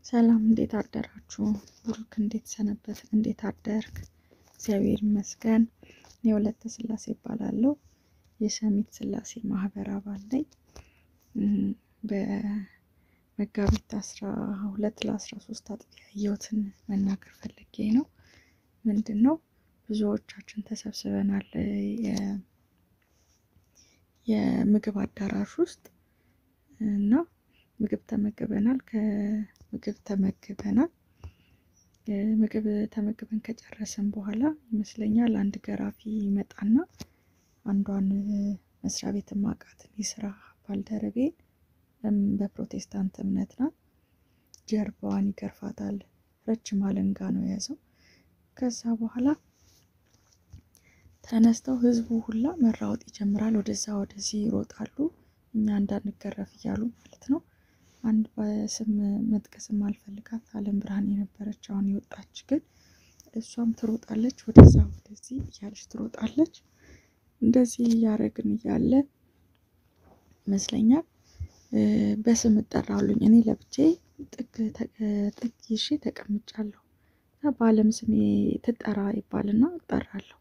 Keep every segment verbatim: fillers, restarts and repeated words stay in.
ሰላም እንዴት አደራችሁ? ብሩክ እንዴት ሰነበት? እንዴት አደርክ? እግዚአብሔር ይመስገን። እኔ ወለተ ስላሴ እባላለሁ። የሰሚት ስላሴ ማህበር አባል ነኝ። በመጋቢት አስራ ሁለት ለአስራ ሶስት አጥቢያ ያየሁትን መናገር ፈልጌ ነው። ምንድነው ብዙዎቻችን ተሰብስበናል የምግብ አዳራሽ ውስጥ እና ምግብ ተመግበናል ከምግብ ተመግበናል ምግብ ተመግበን ከጨረስን በኋላ ይመስለኛል አንድ ገራፊ ይመጣና አንዷን መስሪያ ቤት ማቃትን የስራ ባልደረቤን በፕሮቴስታንት እምነት ናት ጀርባዋን ይገርፋታል። ረጅም አለንጋ ነው የያዘው። ከዛ በኋላ ተነስተው ህዝቡ ሁላ መራወጥ ይጀምራል። ወደዛ ወደዚህ ይሮጣሉ። እኛ እንዳንገረፍ እያሉ ማለት ነው። አንድ በስም መጥቀስም አልፈልጋት አለም ብርሃን የነበረች አሁን የወጣች ግን እሷም ትሮጣለች። ወደዛ ወደዚህ እያለች ትሮጣለች። እንደዚህ እያደረግን እያለ ይመስለኛል በስም እጠራለሁኝ። እኔ ለብቻዬ ጥግ ጥግ ይዤ ተቀምጫለሁ። በአለም ስሜ ትጠራ ይባልና እጠራለሁ።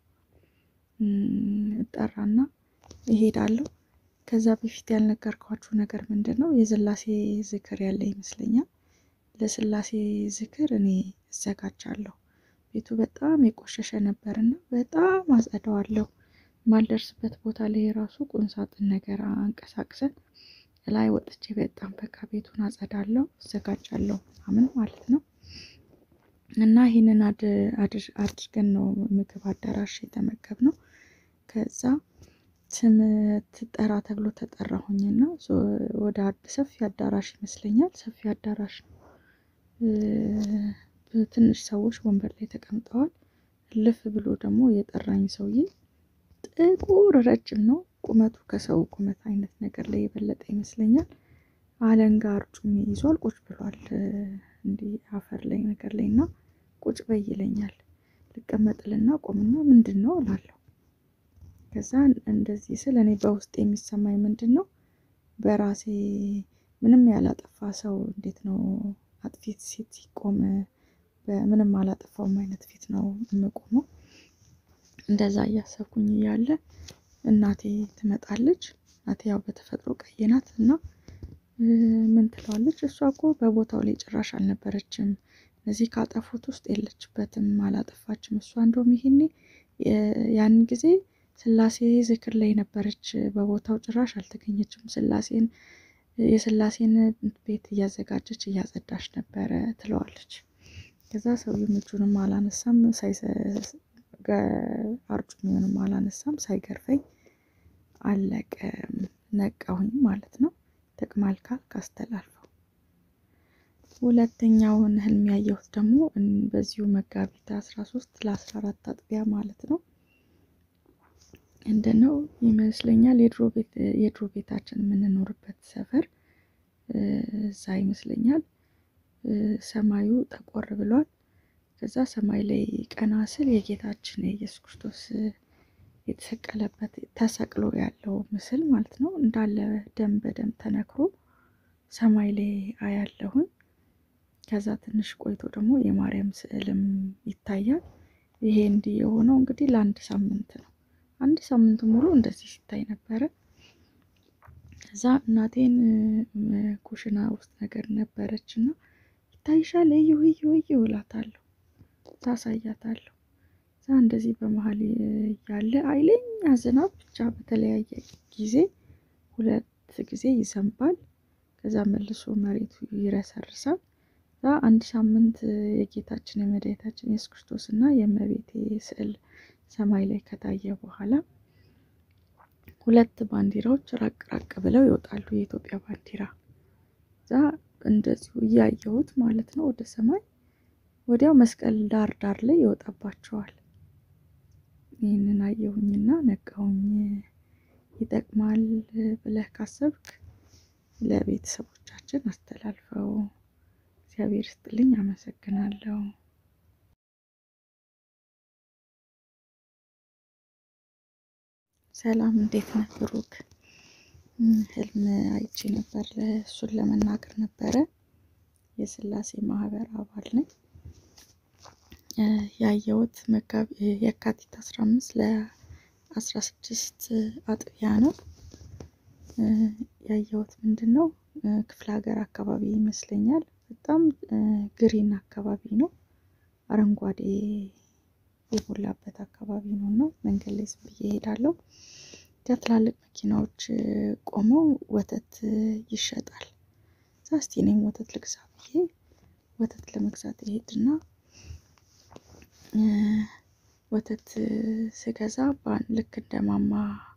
እጠራና እሄዳለሁ። ከዛ በፊት ያልነገርኳችሁ ነገር ምንድነው የስላሴ ዝክር ያለ ይመስለኛል። ለስላሴ ዝክር እኔ እዘጋጃለሁ። ቤቱ በጣም የቆሸሸ ነበርና በጣም አጸዳዋለሁ። ማልደርስበት ቦታ ላይ ራሱ ቁም ሳጥን ነገር አንቀሳቅሰን ላይ ወጥቼ በጣም በቃ ቤቱን አጸዳለሁ፣ እዘጋጃለሁ ምናምን ማለት ነው። እና ይሄንን አድርገን ነው ምግብ አዳራሽ የተመገብነው። ከዛ ስም ትጠራ ተብሎ ተጠራሁኝና ወደ ሰፊ አዳራሽ ይመስለኛል ሰፊ አዳራሽ ነው። ትንሽ ሰዎች ወንበር ላይ ተቀምጠዋል። ልፍ ብሎ ደግሞ የጠራኝ ሰውዬ ጥቁር ረጅም ነው። ቁመቱ ከሰው ቁመት አይነት ነገር ላይ የበለጠ ይመስለኛል። አለንጋ አርጩሜ ይዟል። ቁጭ ብሏል እንዲህ አፈር ላይ ነገር ላይና ቁጭ በይ ይለኛል። ልቀመጥልና ቆምና ምንድነው እላለሁ። ከዛ እንደዚህ ስል እኔ በውስጥ የሚሰማኝ ምንድነው በራሴ ምንም ያላጠፋ ሰው እንዴት ነው አጥፊት ሴት ሲቆም በምንም አላጠፋውም አይነት ፊት ነው የምቆመው። እንደዛ እያሰብኩኝ እያለ እናቴ ትመጣለች። እናቴ ያው በተፈጥሮ ቀይ ናት እና ምን ትለዋለች እሷ እኮ በቦታው ላይ ጭራሽ አልነበረችም። እዚህ ካጠፉት ውስጥ የለችበትም፣ አላጠፋችም። እሷ እንደውም ይሄኔ ያን ጊዜ ስላሴ ዝክር ላይ ነበረች፣ በቦታው ጭራሽ አልተገኘችም። ስላሴን የስላሴን ቤት እያዘጋጀች እያጸዳች ነበረ ትለዋለች። ከዛ ሰውዬው እጁንም አላነሳም፣ ሳይሰ አርጩሜውንም አላነሳም፣ ሳይገርፈኝ አለቀ። ነቃሁኝ ማለት ነው። ይጠቅማል ካልክ አስተላልፈው። ሁለተኛውን ህልም ያየሁት ደግሞ በዚሁ መጋቢት አስራ ሶስት ለአስራ አራት አጥቢያ ማለት ነው። እንደነው ይመስለኛል የድሮ ቤት የድሮ ቤታችን የምንኖርበት ሰፈር እዛ ይመስለኛል። ሰማዩ ጠቆር ብሏል። ከዛ ሰማይ ላይ ቀና ስል የጌታችን የኢየሱስ ክርስቶስ የተሰቀለበት ተሰቅሎ ያለው ምስል ማለት ነው እንዳለ ደም በደም ተነክሮ ሰማይ ላይ አያለሁኝ። ከዛ ትንሽ ቆይቶ ደግሞ የማርያም ስዕልም ይታያል። ይሄ እንዲህ የሆነው እንግዲህ ለአንድ ሳምንት ነው። አንድ ሳምንት ሙሉ እንደዚህ ሲታይ ነበረ። ከዛ እናቴን ኩሽና ውስጥ ነገር ነበረችና ይታይሻል እዩ እዩ እዩ እላታለሁ፣ ታሳያታለሁ። እዛ እንደዚህ በመሃል ያለ ኃይለኛ ዝናብ ብቻ በተለያየ ጊዜ ሁለት ጊዜ ይዘንባል። ከዛ መልሶ መሬቱ ይረሰርሳል። እዛ አንድ ሳምንት የጌታችን የመድኃኒታችን ኢየሱስ ክርስቶስ እና የእመቤቴ ስዕል ሰማይ ላይ ከታየ በኋላ ሁለት ባንዲራዎች ራቅ ራቅ ብለው ይወጣሉ። የኢትዮጵያ ባንዲራ እዛ እንደዚሁ እያየሁት ማለት ነው ወደ ሰማይ። ወዲያው መስቀል ዳር ዳር ላይ ይወጣባቸዋል። ይሄንን አየሁኝና ነቃሁኝ። ይጠቅማል ብለህ ካሰብክ ለቤተሰቦቻችን አስተላልፈው። እግዚአብሔር ይስጥልኝ። አመሰግናለሁ። ሰላም እንዴት ነህ ብሩክ? ህልም አይቼ ነበር እሱን ለመናገር ነበረ። የስላሴ ማህበር አባል ነኝ። ያየሁት መጋቢ የካቲት አስራ አምስት ለአስራ ስድስት አጥቢያ ነው። ያየሁት ምንድነው ክፍለ ሀገር አካባቢ ይመስለኛል። በጣም ግሪን አካባቢ ነው። አረንጓዴ የሞላበት አካባቢ ነውና መንገድ ላይ ዝም ብዬ እሄዳለሁ። ትላልቅ መኪናዎች ቆመው ወተት ይሸጣል። እስቲ እኔም ወተት ልግዛ ብዬ ወተት ለመግዛት እሄድና ወተት ስገዛ ባን ልክ እንደማማ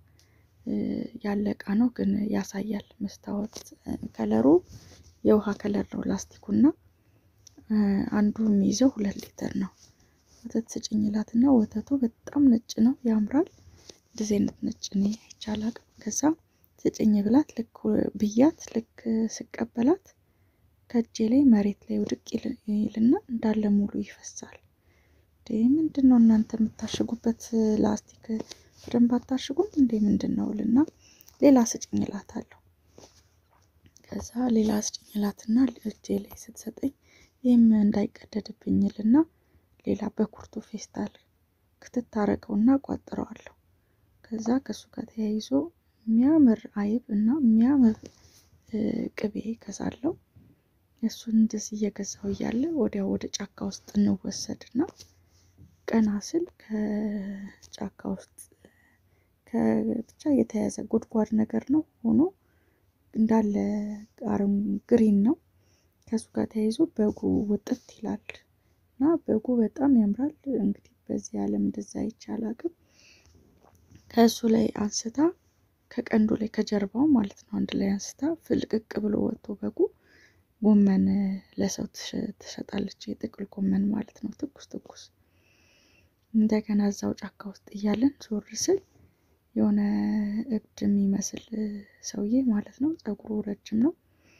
ያለቃ ነው ግን ያሳያል መስታወት ከለሩ የውሃ ከለር ነው ላስቲኩና አንዱ የሚይዘው ሁለት ሊትር ነው። ወተት ስጭኝላትና ወተቱ በጣም ነጭ ነው ያምራል። እንደዚህ አይነት ነጭ ነው ይቻላል። ከዛ ስጭኝ ብላት ልክ ብያት ልክ ስቀበላት ከእጄ ላይ መሬት ላይ ውድቅ ይልና እንዳለ ሙሉ ይፈሳል። እንዴ ምንድነው እናንተ የምታሽጉበት ላስቲክ በደንብ አታሽጉም እንዴ ምንድነውልና ሌላ ስጭኝ እላታለሁ። ከዛ ሌላ ስጭኝ እላትና እጄ ላይ ስትሰጠኝ ይሄም እንዳይቀደድብኝልና ሌላ በኩርቱ ፌስታል ክትት አረገውና ቋጥረዋለሁ። ከዛ ከሱ ጋር ተያይዞ የሚያምር አይብ እና የሚያምር ቅቤ ገዛለሁ። እሱን እንደዚህ እየገዛው እያለ ወዲያው ወደ ጫካ ውስጥ እንወሰድና ቀና ስል ከጫካ ውስጥ ከብቻ የተያዘ ጉድጓድ ነገር ነው ሆኖ እንዳለ አረም ግሪን ነው። ከሱ ጋር ተያይዞ በጉ ወጥት ይላል እና በጉ በጣም ያምራል። እንግዲህ በዚህ ዓለም እንደዛ ይቻላል። ከሱ ላይ አንስታ ከቀንዱ ላይ ከጀርባው ማለት ነው አንድ ላይ አንስታ ፍልቅቅ ብሎ ወጥቶ በጉ ጎመን ለሰው ትሸጣለች። የጥቅል ጎመን ማለት ነው ትኩስ ትኩስ። እንደገና እዛው ጫካ ውስጥ እያለን ዞር ስል የሆነ እብድ የሚመስል ሰውዬ ማለት ነው ፀጉሩ ረጅም ነው።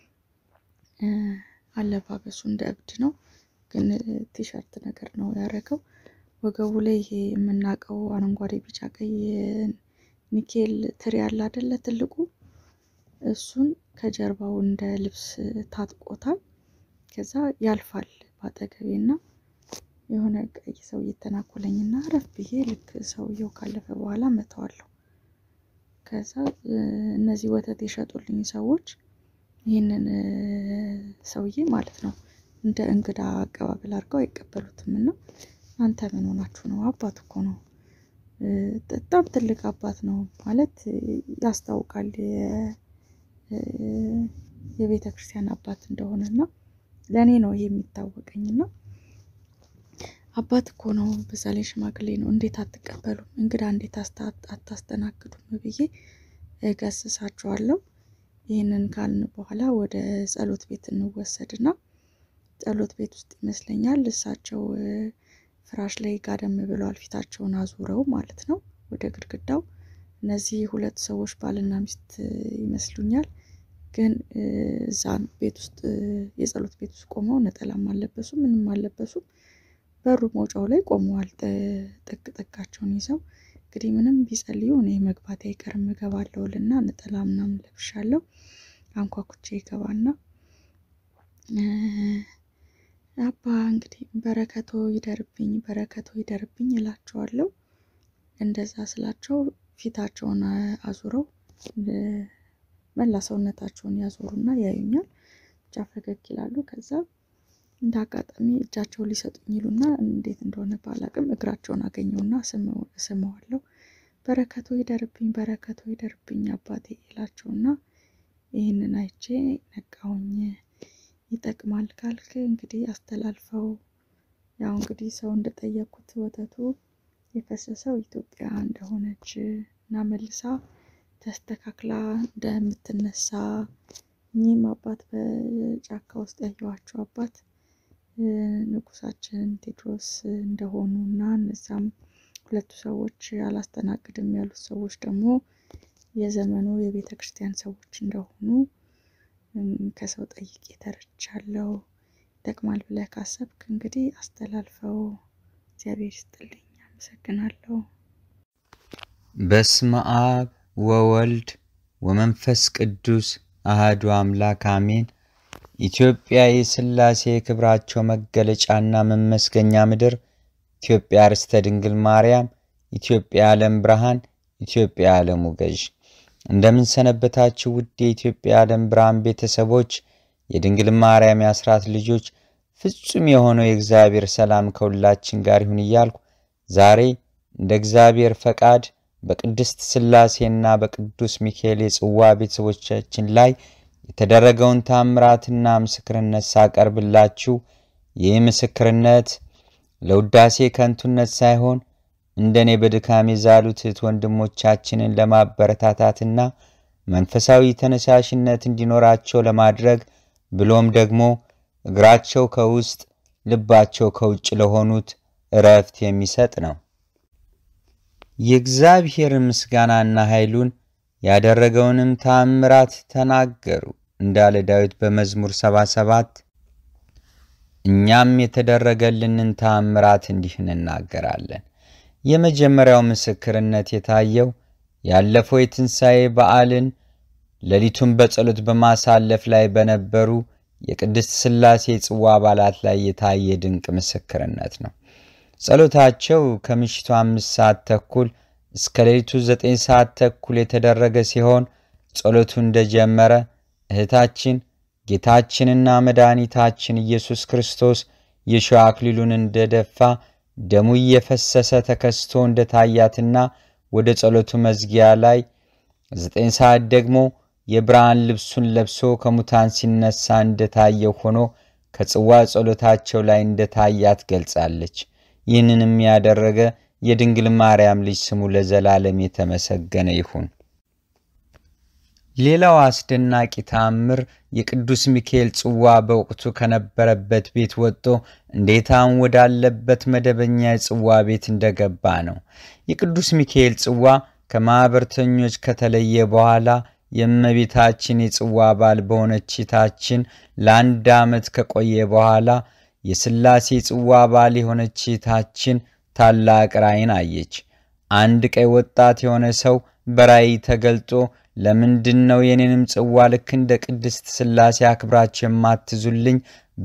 አለባበሱ እንደ እብድ ነው ግን ቲሸርት ነገር ነው ያደረገው። ወገቡ ላይ ይሄ የምናውቀው አረንጓዴ ቢጫ ቀይ ኒኬል ትሪ ያለ አይደለ ትልቁ እሱን ከጀርባው እንደ ልብስ ታጥቆታል። ከዛ ያልፋል ባጠገቤና የሆነ ቀይ ሰው እየተናኮለኝና አረፍ ብዬ ልክ ሰውየው ካለፈ በኋላ መተዋለሁ። ከዛ እነዚህ ወተት የሸጡልኝ ሰዎች ይሄንን ሰውዬ ማለት ነው እንደ እንግዳ አቀባበል አድርገው አይቀበሉትምና አንተ ምን ሆናችሁ ነው? አባት እኮ ነው። በጣም ትልቅ አባት ነው ማለት ያስታውቃል። የቤተክርስቲያን አባት እንደሆነና ለኔ ነው የሚታወቀኝና አባት እኮ ነው በዛ ላይ ሽማግሌ ነው እንዴት አትቀበሉም? እንግዳ እንዴት አታስተናግዱም ብዬ እገስሳቸዋለሁ። ይሄንን ካልን በኋላ ወደ ጸሎት ቤት እንወሰድና ጸሎት ቤት ውስጥ ይመስለኛል እሳቸው ፍራሽ ላይ ጋደም ብለዋል ፊታቸውን አዙረው ማለት ነው ወደ ግድግዳው። እነዚህ ሁለት ሰዎች ባልና ሚስት ይመስሉኛል። ግን እዛ ቤት ውስጥ የጸሎት ቤት ውስጥ ቆመው ነጠላም አልለበሱም ምንም አልለበሱም። በሩ መውጫው ላይ ቆመዋል ጥግ ጥጋቸውን ይዘው። እንግዲህ ምንም ቢጸልዩ እኔ መግባቴ አይቀርም እገባለሁልና ነጠላ ምናምን ለብሻለሁ። አንኳኩቼ ይገባና አባ እንግዲህ በረከቶ ይደርብኝ በረከቶ ይደርብኝ እላቸዋለሁ። እንደዛ ስላቸው ፊታቸውን አዙረው መላ ሰውነታቸውን ያዞሩና ያዩኛል። ብቻ ፈገግ ይላሉ። ከዛ እንዳጋጣሚ እጃቸውን ሊሰጡኝ ይሉና እንዴት እንደሆነ ባላቅም እግራቸውን አገኘውና ስመዋለሁ። በረከቶ ይደርብኝ በረከቶ ይደርብኝ አባቴ እላቸውና ይሄንን አይቼ ነቃውኝ። ይጠቅማል ካልክ እንግዲህ አስተላልፈው። ያው እንግዲህ ሰው እንደጠየቁት ወተቱ የፈሰሰው ኢትዮጵያ እንደሆነች እና መልሳ ተስተካክላ እንደምትነሳ እኚህም አባት በጫካ ውስጥ ያየኋቸው አባት ንጉሳችን ቴዎድሮስ እንደሆኑና እነዛም ሁለቱ ሰዎች አላስተናግድም ያሉት ሰዎች ደግሞ የዘመኑ የቤተክርስቲያን ሰዎች እንደሆኑ ከሰው ጠይቄ ተረድቻለሁ። ይጠቅማል ብለህ ካሰብክ እንግዲህ አስተላልፈው። እግዚአብሔር ይስጥልኝ። አመሰግናለሁ። በስመ አብ ወወልድ ወመንፈስ ቅዱስ አሐዱ አምላክ አሜን። ኢትዮጵያ የሥላሴ ክብራቸው መገለጫና መመስገኛ ምድር፣ ኢትዮጵያ ርስተ ድንግል ማርያም፣ ኢትዮጵያ ዓለም ብርሃን፣ ኢትዮጵያ ዓለሙ ገዥ። እንደምን ሰነበታችሁ ውድ የኢትዮጵያ ዓለም ብርሃን ቤተሰቦች፣ የድንግል ማርያም የአስራት ልጆች፣ ፍጹም የሆነው የእግዚአብሔር ሰላም ከሁላችን ጋር ይሁን እያልኩ ዛሬ እንደ እግዚአብሔር ፈቃድ በቅድስት ሥላሴና በቅዱስ ሚካኤል የጽዋ ቤተሰቦቻችን ላይ የተደረገውን ታምራትና ምስክርነት ሳቀርብላችሁ ይህ ምስክርነት ለውዳሴ ከንቱነት ሳይሆን እንደኔ በድካም የዛሉት ወንድሞቻችንን ለማበረታታትና መንፈሳዊ ተነሳሽነት እንዲኖራቸው ለማድረግ ብሎም ደግሞ እግራቸው ከውስጥ ልባቸው ከውጭ ለሆኑት እረፍት የሚሰጥ ነው። የእግዚአብሔር ምስጋናና ኃይሉን ያደረገውንም ታምራት ተናገሩ እንዳለ ዳዊት በመዝሙር ሰባ ሰባት። እኛም የተደረገልንን ታምራት እንዲህ እንናገራለን። የመጀመሪያው ምስክርነት የታየው ያለፈው የትንሣኤ በዓልን ሌሊቱን በጸሎት በማሳለፍ ላይ በነበሩ የቅድስት ሥላሴ ጽዋ አባላት ላይ የታየ ድንቅ ምስክርነት ነው። ጸሎታቸው ከምሽቱ አምስት ሰዓት ተኩል እስከ ሌሊቱ ዘጠኝ ሰዓት ተኩል የተደረገ ሲሆን ጸሎቱ እንደጀመረ እህታችን ጌታችንና መድኃኒታችን ኢየሱስ ክርስቶስ የሾህ አክሊሉን እንደደፋ ደሙ እየፈሰሰ ተከስቶ እንደታያትና ወደ ጸሎቱ መዝጊያ ላይ ዘጠኝ ሰዓት ደግሞ የብርሃን ልብሱን ለብሶ ከሙታን ሲነሳ እንደታየው ሆኖ ከጽዋ ጸሎታቸው ላይ እንደታያት ገልጻለች። ይህንንም ያደረገ የድንግል ማርያም ልጅ ስሙ ለዘላለም የተመሰገነ ይሁን። ሌላው አስደናቂ ተአምር የቅዱስ ሚካኤል ጽዋ በወቅቱ ከነበረበት ቤት ወጥቶ እንዴታን ወዳለበት መደበኛ የጽዋ ቤት እንደገባ ነው። የቅዱስ ሚካኤል ጽዋ ከማኅበርተኞች ከተለየ በኋላ የእመቤታችን የጽዋ አባል በሆነች እህታችን ለአንድ ዓመት ከቆየ በኋላ የሥላሴ ጽዋ አባል የሆነች እህታችን ታላቅ ራእይን አየች። አንድ ቀይ ወጣት የሆነ ሰው በራእይ ተገልጦ ለምንድነው የኔንም ጽዋ ልክ እንደ ቅድስት ሥላሴ አክብራችሁ የማትዙልኝ?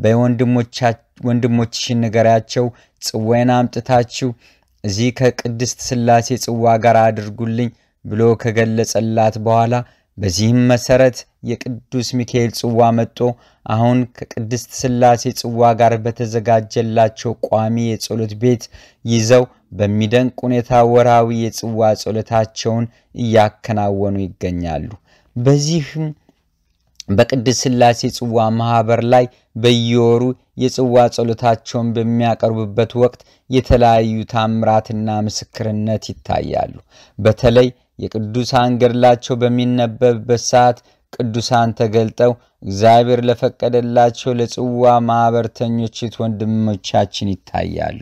በወንድሞችሽን ንገሪያቸው፣ ጽዋዬን አምጥታችሁ እዚህ ከቅድስት ሥላሴ ጽዋ ጋር አድርጉልኝ ብሎ ከገለጸላት በኋላ በዚህም መሰረት የቅዱስ ሚካኤል ጽዋ መጥቶ አሁን ከቅድስት ሥላሴ ጽዋ ጋር በተዘጋጀላቸው ቋሚ የጸሎት ቤት ይዘው በሚደንቅ ሁኔታ ወራዊ የጽዋ ጸሎታቸውን እያከናወኑ ይገኛሉ። በዚህም በቅድስት ሥላሴ ጽዋ ማህበር ላይ በየወሩ የጽዋ ጸሎታቸውን በሚያቀርቡበት ወቅት የተለያዩ ታምራትና ምስክርነት ይታያሉ። በተለይ የቅዱሳን ገድላቸው በሚነበብበት ሰዓት ቅዱሳን ተገልጠው እግዚአብሔር ለፈቀደላቸው ለጽዋ ማህበርተኞች ወንድሞቻችን ይታያሉ።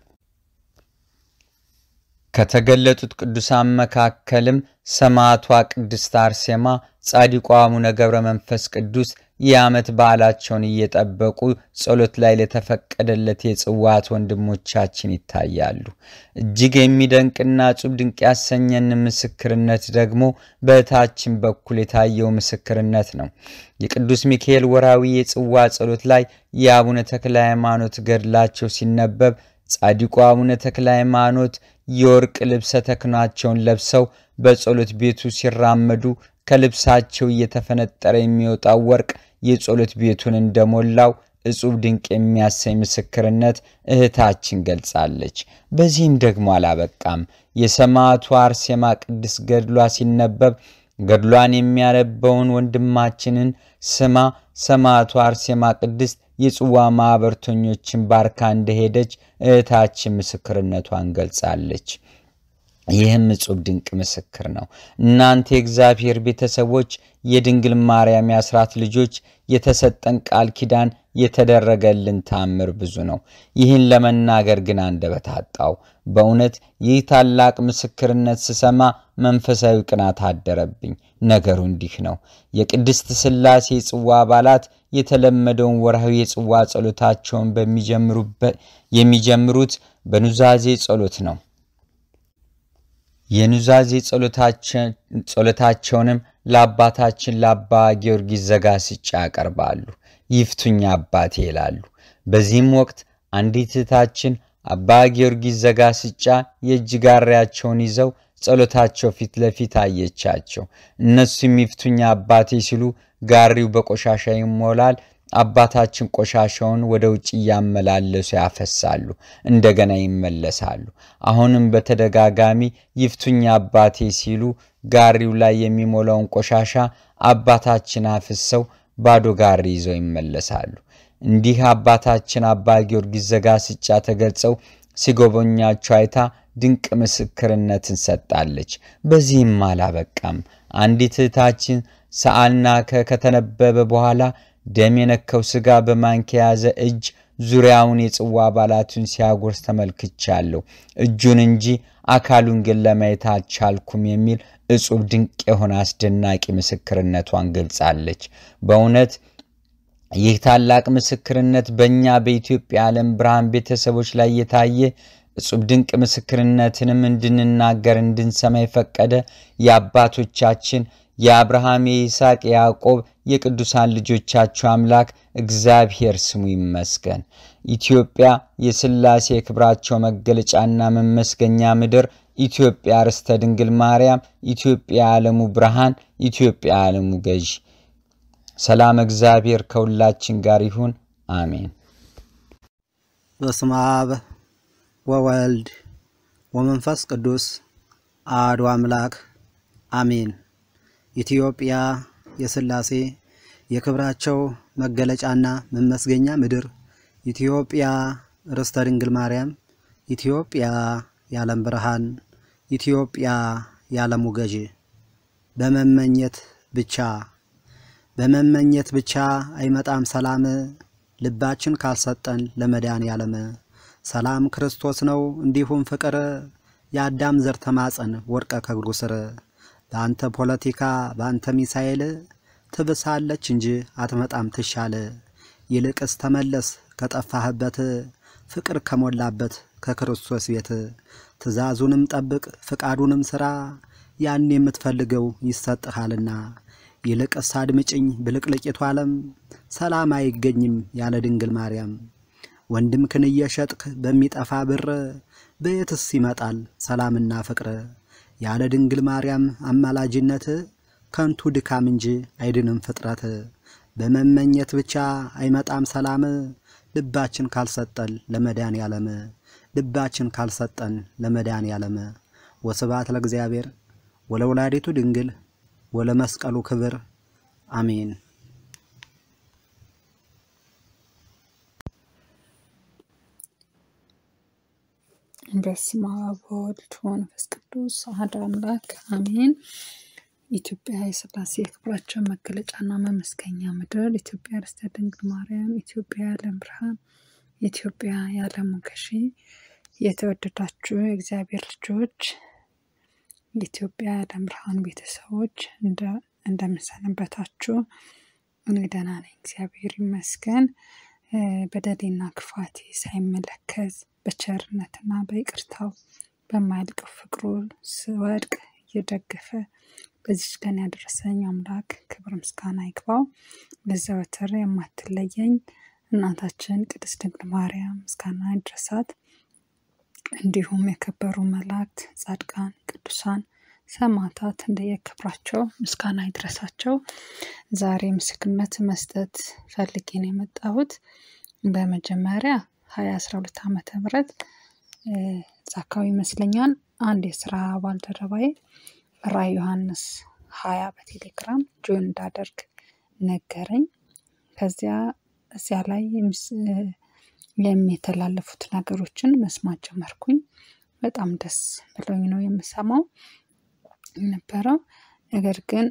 ከተገለጡት ቅዱሳን መካከልም ሰማዕቷ ቅድስት አርሴማ፣ ጻድቁ አቡነ ገብረ መንፈስ ቅዱስ የዓመት በዓላቸውን እየጠበቁ ጸሎት ላይ ለተፈቀደለት የጽዋት ወንድሞቻችን ይታያሉ። እጅግ የሚደንቅና ጹብ ድንቅ ያሰኘን ምስክርነት ደግሞ በእህታችን በኩል የታየው ምስክርነት ነው። የቅዱስ ሚካኤል ወራዊ የጽዋ ጸሎት ላይ የአቡነ ተክለ ሃይማኖት ገድላቸው ሲነበብ ጻድቁ አቡነ ተክለ ሃይማኖት የወርቅ ልብሰ ተክህኗቸውን ለብሰው በጸሎት ቤቱ ሲራመዱ ከልብሳቸው እየተፈነጠረ የሚወጣው ወርቅ የጸሎት ቤቱን እንደሞላው እጹብ ድንቅ የሚያሰኝ ምስክርነት እህታችን ገልጻለች። በዚህም ደግሞ አላበቃም። የሰማዕቷ አርሴማ ቅድስት ገድሏ ሲነበብ ገድሏን የሚያነበውን ወንድማችንን ስማ ሰማዕቷ አርሴማ ቅድስት የጽዋ ማህበርተኞችን ባርካ እንደሄደች እህታችን ምስክርነቷን ገልጻለች። ይህም እጹብ ድንቅ ምስክር ነው። እናንተ የእግዚአብሔር ቤተሰቦች፣ የድንግል ማርያም የአስራት ልጆች፣ የተሰጠን ቃል ኪዳን የተደረገልን ታምር ብዙ ነው። ይህን ለመናገር ግን አንደበት አጣው። በእውነት ይህ ታላቅ ምስክርነት ስሰማ መንፈሳዊ ቅናት አደረብኝ። ነገሩ እንዲህ ነው። የቅድስት ሥላሴ ጽዋ አባላት የተለመደውን ወርሃዊ የጽዋ ጸሎታቸውን በሚጀምሩበት የሚጀምሩት በኑዛዜ ጸሎት ነው። የኑዛዜ ጸሎታቸውንም ለአባታችን ለአባ ጊዮርጊስ ዘጋስጫ ያቀርባሉ። ይፍቱኝ አባቴ ይላሉ። በዚህም ወቅት አንዲት እህታችን አባ ጊዮርጊስ ዘጋስጫ የእጅ ጋሪያቸውን ይዘው ጸሎታቸው ፊት ለፊት አየቻቸው። እነሱም ይፍቱኝ አባቴ ሲሉ ጋሪው በቆሻሻ ይሞላል። አባታችን ቆሻሻውን ወደ ውጭ ያመላለሱ ያፈሳሉ፣ እንደገና ይመለሳሉ። አሁንም በተደጋጋሚ ይፍቱኝ አባቴ ሲሉ ጋሪው ላይ የሚሞላውን ቆሻሻ አባታችን አፍሰው ባዶ ጋሪ ይዘው ይመለሳሉ። እንዲህ አባታችን አባ ጊዮርጊስ ዘጋስጫ ተገልጸው ሲጎበኛቸው አይታ ድንቅ ምስክርነትን ሰጣለች። በዚህም አላበቃም። አንዲት እህታችን ሰዓልናከ ከተነበበ በኋላ ደም የነከው ስጋ በማንኪያ ያዘ እጅ ዙሪያውን የጽዋ አባላቱን ሲያጎርስ ተመልክቻለሁ፣ እጁን እንጂ አካሉን ግን ለማየት አልቻልኩም የሚል እጹብ ድንቅ የሆነ አስደናቂ ምስክርነቷን ገልጻለች። በእውነት ይህ ታላቅ ምስክርነት በእኛ በኢትዮጵያ ዓለም ብርሃን ቤተሰቦች ላይ የታየ እጹብ ድንቅ ምስክርነትንም እንድንናገር እንድንሰማ የፈቀደ የአባቶቻችን የአብርሃም የይስሐቅ ያዕቆብ የቅዱሳን ልጆቻቸው አምላክ እግዚአብሔር ስሙ ይመስገን። ኢትዮጵያ የሥላሴ ክብራቸው መገለጫና መመስገኛ ምድር፣ ኢትዮጵያ ርስተ ድንግል ማርያም፣ ኢትዮጵያ ዓለሙ ብርሃን፣ ኢትዮጵያ ዓለሙ ገዥ። ሰላም እግዚአብሔር ከሁላችን ጋር ይሁን። አሜን። በስመ አብ ወወልድ ወመንፈስ ቅዱስ አሐዱ አምላክ አሜን። ኢትዮጵያ የሥላሴ የክብራቸው መገለጫና መመስገኛ ምድር፣ ኢትዮጵያ ርስተ ድንግል ማርያም፣ ኢትዮጵያ የዓለም ብርሃን፣ ኢትዮጵያ የዓለሙ ገዥ። በመመኘት ብቻ በመመኘት ብቻ አይመጣም ሰላም፣ ልባችን ካልሰጠን ለመዳን ያለም። ሰላም ክርስቶስ ነው እንዲሁም ፍቅር፣ የአዳም ዘር ተማጸን ወርቀ ከእግሩ ስር። በአንተ ፖለቲካ በአንተ ሚሳኤል ትብሳለች እንጂ አትመጣም ትሻለ። ይልቅስ ተመለስ ከጠፋህበት፣ ፍቅር ከሞላበት ከክርስቶስ ቤት። ትእዛዙንም ጠብቅ ፍቃዱንም ስራ፣ ያን የምትፈልገው ይሰጥሃልና። ይልቅስ አድምጭኝ ብልቅልቂቱ ዓለም፣ ሰላም አይገኝም ያለ ድንግል ማርያም። ወንድምክን እየሸጥክ በሚጠፋ ብር፣ በየትስ ይመጣል ሰላምና ፍቅር? ያለ ድንግል ማርያም አማላጅነት፣ ከንቱ ድካም እንጂ አይድንም ፍጥረት። በመመኘት ብቻ አይመጣም ሰላም፣ ልባችን ካልሰጠን ለመዳን ያለም። ልባችን ካልሰጠን ለመዳን ያለም። ወስብሐት ለእግዚአብሔር ወለወላዲቱ ድንግል ወለመስቀሉ ክብር አሜን። በስመ አብ ወወልድ ወመንፈስ ቅዱስ አሐዱ አምላክ አሜን። ኢትዮጵያ የሥላሴ ክብራቸው መገለጫና መመስገኛ ምድር፣ ኢትዮጵያ ርስተ ድንግል ማርያም፣ ኢትዮጵያ የዓለም ብርሃን፣ ኢትዮጵያ የዓለሙ ገዢ። የተወደዳችሁ የእግዚአብሔር ልጆች፣ የኢትዮጵያ የዓለም ብርሃን ቤተሰቦች እንደምንሰነበታችሁ? እኔ ደህና ነኝ፣ እግዚአብሔር ይመስገን። በደሌና ክፋቴ ሳይመለከት በቸርነትና በይቅርታው በማያልቀው ፍቅሩ ስወድቅ እየደገፈ በዚህ ቀን ያደረሰኝ አምላክ ክብር ምስጋና ይግባው። ለዘወትር የማትለየኝ እናታችን ቅድስት ድንግል ማርያም ምስጋና ይድረሳት። እንዲሁም የከበሩ መላእክት፣ ጻድቃን፣ ቅዱሳን፣ ሰማዕታት እንደየክብራቸው ምስጋና ይድረሳቸው። ዛሬ ምስክርነት መስጠት ፈልጌ ነው የመጣሁት። በመጀመሪያ ሀያ አስራ ሁለት ዓመተ ምህረት ዛካው ይመስለኛል አንድ የሥራ ባልደረባዬ ራዕይ ዮሐንስ ሀያ በቴሌግራም ጆይን እንዳደርግ ነገረኝ። ከዚያ እዚያ ላይ የሚተላለፉት ነገሮችን መስማት ጀመርኩኝ። በጣም ደስ ብሎኝ ነው የምሰማው ነበረው። ነገር ግን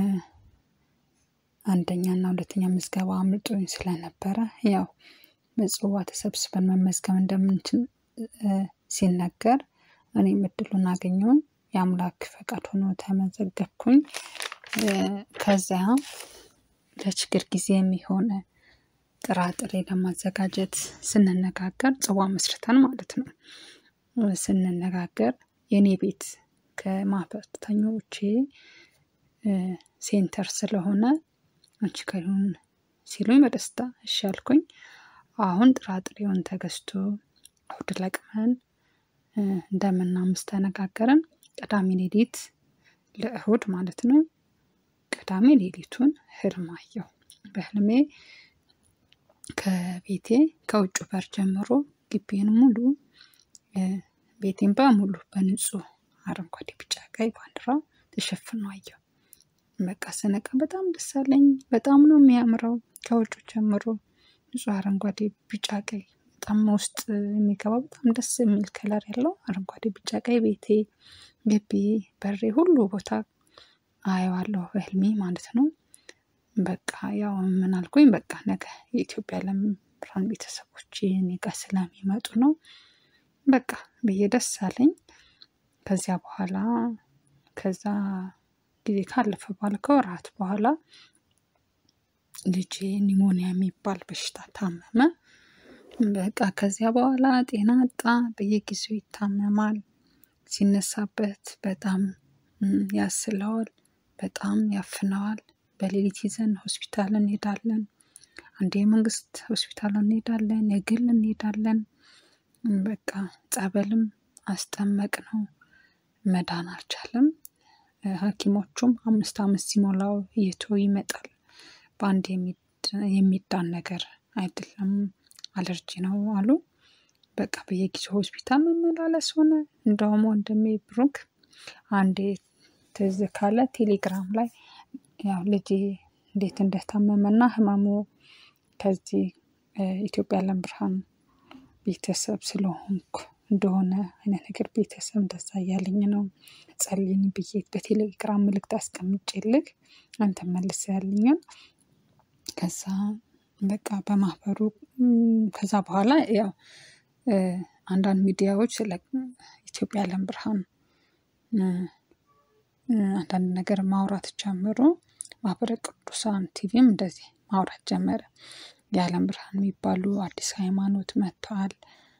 አንደኛና ሁለተኛ ምዝገባ አምልጦኝ ስለነበረ ያው በጽዋ ተሰብስበን መመዝገብ እንደምንችል ሲነገር እኔም እድሉን አገኘሁኝ። የአምላክ ፈቃድ ሆኖ ተመዘገብኩኝ። ከዚያ ለችግር ጊዜ የሚሆን ጥራጥሬ ለማዘጋጀት ስንነጋገር ጽዋ መስርተን ማለት ነው ስንነጋገር የኔ ቤት ከማህበርተኞቼ ሴንተር ስለሆነ አንቺ ከሆነ ሲሉኝ በደስታ እሺ አልኩኝ። አሁን ጥራጥሬውን ተገዝቶ እሑድ ለቅመን እንደምናምስ ተነጋገርን። ቅዳሜ ሌሊት ለእሑድ ማለት ነው። ቅዳሜ ሌሊቱን ህልም አየሁ። በህልሜ ከቤቴ ከውጭ በር ጀምሮ ግቢን ሙሉ ቤቴን በሙሉ በንጹህ አረንጓዴ ቢጫ ቀይ ባንዲራ ተሸፍኖ አየሁ። በቃ ስነቃ በጣም ደስ አለኝ። በጣም ነው የሚያምረው። ከውጭ ጀምሮ ንጹህ አረንጓዴ ቢጫ ቀይ በጣም ውስጥ የሚገባ በጣም ደስ የሚል ከለር ያለው አረንጓዴ ቢጫ ቀይ ቤቴ ግቢ በሬ ሁሉ ቦታ አየዋለሁ በህልሜ ማለት ነው። በቃ ያው ምን አልኩኝ በቃ ነገ የኢትዮጵያ ዓለም ብርሃን ቤተሰቦች እኔ ጋር ስለሚመጡ ነው በቃ ብዬ ደስ አለኝ። ከዚያ በኋላ ከዛ ጊዜ ካለፈ በኋላ ከወራት በኋላ ልጄ ኒሞኒያ የሚባል በሽታ ታመመ። በቃ ከዚያ በኋላ ጤና አጣ። በየጊዜው ይታመማል። ሲነሳበት በጣም ያስለዋል፣ በጣም ያፍነዋል። በሌሊት ይዘን ሆስፒታል እንሄዳለን። አንዴ መንግስት ሆስፒታል እንሄዳለን፣ የግል እንሄዳለን። በቃ ጸበልም አስጠመቅ ነው መዳን አልቻለም። ሐኪሞቹም አምስት አመት ሲሞላው እየቶ ይመጣል። በአንድ የሚዳን ነገር አይደለም አለርጂ ነው አሉ። በቃ በየጊዜው ሆስፒታል መመላለስ ሆነ። እንደውም ወንድሜ ብሩክ አንዴ ትዝ ካለ ቴሌግራም ላይ ያው ልጄ እንዴት እንደታመመና ህመሙ ከዚህ ኢትዮጵያ ዓለም ብርሃን ቤተሰብ ስለሆንኩ እንደሆነ አይነት ነገር ቤተሰብ እንደዛ እያለኝ ነው ጸልይኝ ብዬ በቴሌግራም መልእክት አስቀምጬልህ አንተ መልሰህልኛል። ከዛ በቃ በማህበሩ ከዛ በኋላ ያው አንዳንድ ሚዲያዎች ስለ ኢትዮጵያ ዓለም ብርሃን አንዳንድ ነገር ማውራት ጀመሩ። ማህበረ ቅዱሳን ቲቪም እንደዚህ ማውራት ጀመረ። የዓለም ብርሃን የሚባሉ አዲስ ሃይማኖት መጥተዋል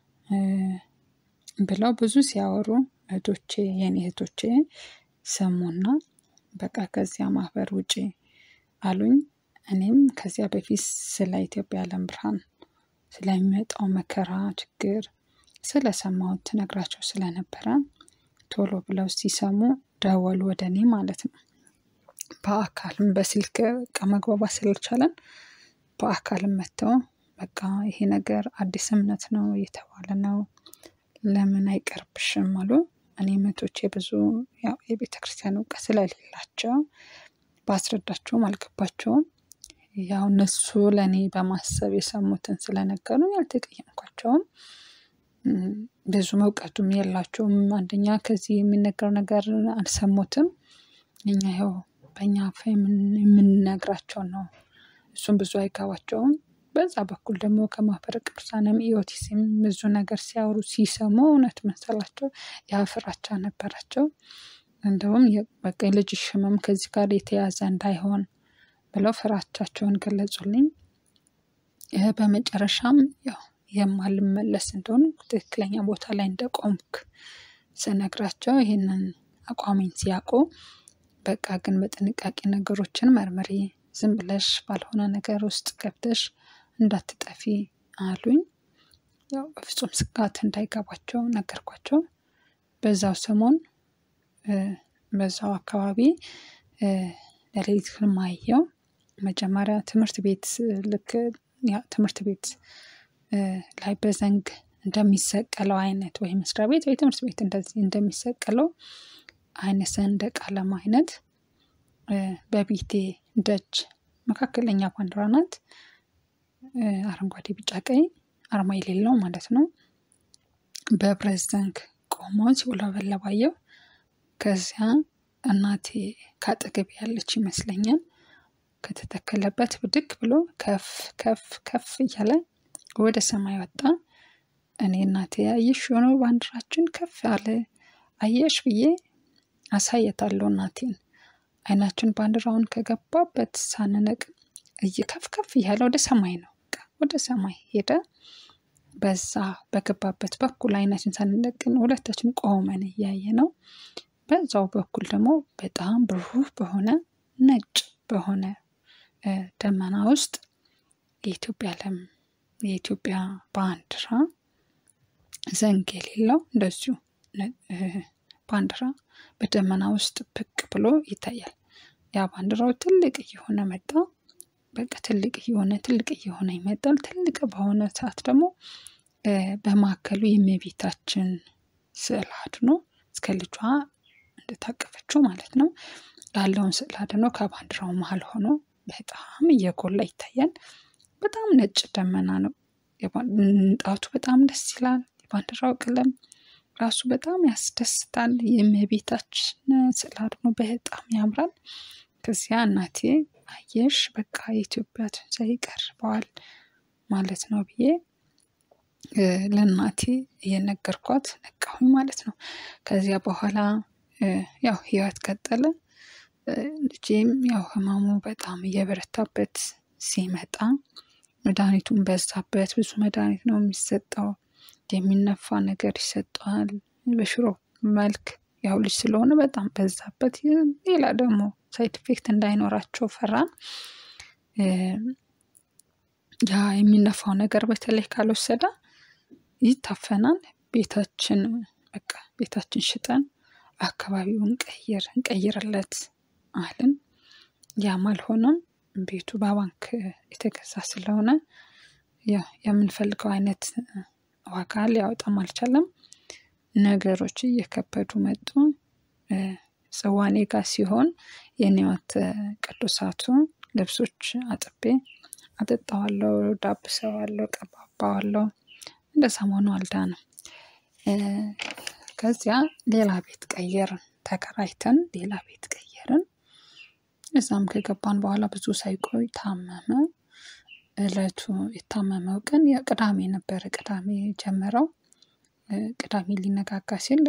ብለው ብዙ ሲያወሩ እህቶቼ የኔ እህቶቼ ሰሙና በቃ ከዚያ ማህበር ውጪ አሉኝ። እኔም ከዚያ በፊት ስለ ኢትዮጵያ ዓለም ብርሃን ስለሚመጣው መከራ ችግር ስለሰማሁት ትነግራቸው ስለነበረ ቶሎ ብለው ሲሰሙ ደወሉ ወደኔ ማለት ነው። በአካልም በስልክ መግባባት ስላልቻለን በአካልም መጥተው በቃ ይሄ ነገር አዲስ እምነት ነው እየተባለ ነው ለምን አይቀርብሽም አሉ። እኔ እህቶቼ ብዙ ያው የቤተክርስቲያን እውቀት ስለሌላቸው ባስረዳቸውም አልገባቸውም። ያው እነሱ ለኔ በማሰብ የሰሙትን ስለነገሩኝ አልተቀየምኳቸውም። ብዙ እውቀቱም የላቸውም። አንደኛ ከዚህ የሚነገር ነገር አልሰሙትም። እኛ ያው በእኛ አፍ የምንነግራቸው ነው። እሱም ብዙ አይገባቸውም። በዛ በኩል ደግሞ ከማህበረ ቅዱሳንም ኢዮቲስም ብዙ ነገር ሲያወሩ ሲሰሙ እውነት መሰላቸው። ያ ፍራቻ ነበራቸው። እንደውም በቃ የልጅሽ ህመም ከዚህ ጋር የተያዘ እንዳይሆን ብለው ፍራቻቸውን ገለጹልኝ። በመጨረሻም ያው የማልመለስ እንደሆነ ትክክለኛ ቦታ ላይ እንደቆምክ ስነግራቸው ይሄንን አቋሜን ሲያውቁ በቃ ግን በጥንቃቄ ነገሮችን መርምሪ፣ ዝም ብለሽ ባልሆነ ነገር ውስጥ ገብተሽ እንዳትጠፊ አሉኝ። ያው በፍጹም ስጋት እንዳይገባቸው ነገርኳቸው። በዛው ሰሞን በዛው አካባቢ ለሌሊት ህልም አየሁ። መጀመሪያ ትምህርት ቤት ልክ ያ ትምህርት ቤት ላይ በዘንግ እንደሚሰቀለው አይነት ወይ መስሪያ ቤት ወይ ትምህርት ቤት እንደዚህ እንደሚሰቀለው አይነት ሰንደቅ ዓላማ አይነት በቤቴ ደጅ መካከለኛ ባንዲራ ናት። አረንጓዴ ቢጫ ቀይ አርማ የሌለው ማለት ነው። በብረት ዘንግ ቆሞ ሲውለበለብ አየሁ። ከዚያ እናቴ ካጠገብ ያለች ይመስለኛል ከተተከለበት ብድግ ብሎ ከፍ ከፍ ከፍ እያለ ወደ ሰማይ ወጣ። እኔ እናቴ አየሽ ሆኖ ባንዲራችን ከፍ አለ አየሽ ብዬ አሳየታለሁ እናቴን። አይናችን ባንዲራውን ከገባበት ሳንነቅ እየከፍ ከፍ እያለ ወደ ሰማይ ነው ወደ ሰማይ ሄደ። በዛ በገባበት በኩል አይናችን ሳንነቅ ሁለታችን ቆመን እያየ ነው። በዛው በኩል ደግሞ በጣም ብሩህ በሆነ ነጭ በሆነ ደመና ውስጥ የኢትዮጵያ ለም የኢትዮጵያ ባንዲራ ዘንግ የሌለው እንደዚሁ ባንዲራ በደመና ውስጥ ብቅ ብሎ ይታያል። ያ ባንዲራው ትልቅ እየሆነ መጣ። በቃ ትልቅ እየሆነ ትልቅ እየሆነ ይመጣል። ትልቅ በሆነ ሰዓት ደግሞ በማከሉ የእመቤታችን ስዕል አድኖ እስከ ልጇ እንደታቀፈችው ማለት ነው ያለውን ስዕል አድኖ ከባንዲራው መሃል ሆኖ በጣም እየጎላ ይታያል። በጣም ነጭ ደመና ነው። ንጣቱ በጣም ደስ ይላል። የባንዲራው ቀለም ራሱ በጣም ያስደስታል። የእመቤታችን ስዕል አድኖ በጣም ያምራል። ከዚያ እናቴ አየሽ በቃ የኢትዮጵያ ትንሣኤ ይቀርባል ማለት ነው ብዬ ለእናቴ እየነገርኳት ነቃሁኝ ማለት ነው። ከዚያ በኋላ ያው ህይወት ቀጠለ። ልጄም ያው ህመሙ በጣም እየበረታበት ሲመጣ መድኃኒቱን በዛበት። ብዙ መድኃኒት ነው የሚሰጠው። የሚነፋ ነገር ይሰጠዋል በሽሮ መልክ። ያው ልጅ ስለሆነ በጣም በዛበት። ሌላ ደግሞ ሳይድ ኢፌክት እንዳይኖራቸው ፈራን። ያ የሚነፋው ነገር በተለይ ካልወሰደ ይታፈናል። ቤታችን በቃ ቤታችን ሽጠን አካባቢውን ቀይር እንቀይርለት አልን። ያም አልሆነም። ቤቱ በባንክ የተገዛ ስለሆነ ያው የምንፈልገው አይነት ዋጋ ሊያወጣም አልቻለም። ነገሮች እየከበዱ መጡ። ጽዋኔ ጋር ሲሆን የኔዋት ቅዱሳቱ ልብሶች አጥቤ አጠጣዋለሁ፣ ዳብሰዋለሁ፣ ቀባባዋለሁ። እንደ ሰሞኑ አልዳንም። ከዚያ ሌላ ቤት ቀየርን። ተከራይተን ሌላ ቤት ቀየርን። እዛም ከገባን በኋላ ብዙ ሳይቆይ ታመመ። እለቱ የታመመው ቀን የቅዳሜ ነበረ። ቅዳሜ ጀመረው። ቅዳሜ ሊነጋጋ ሲል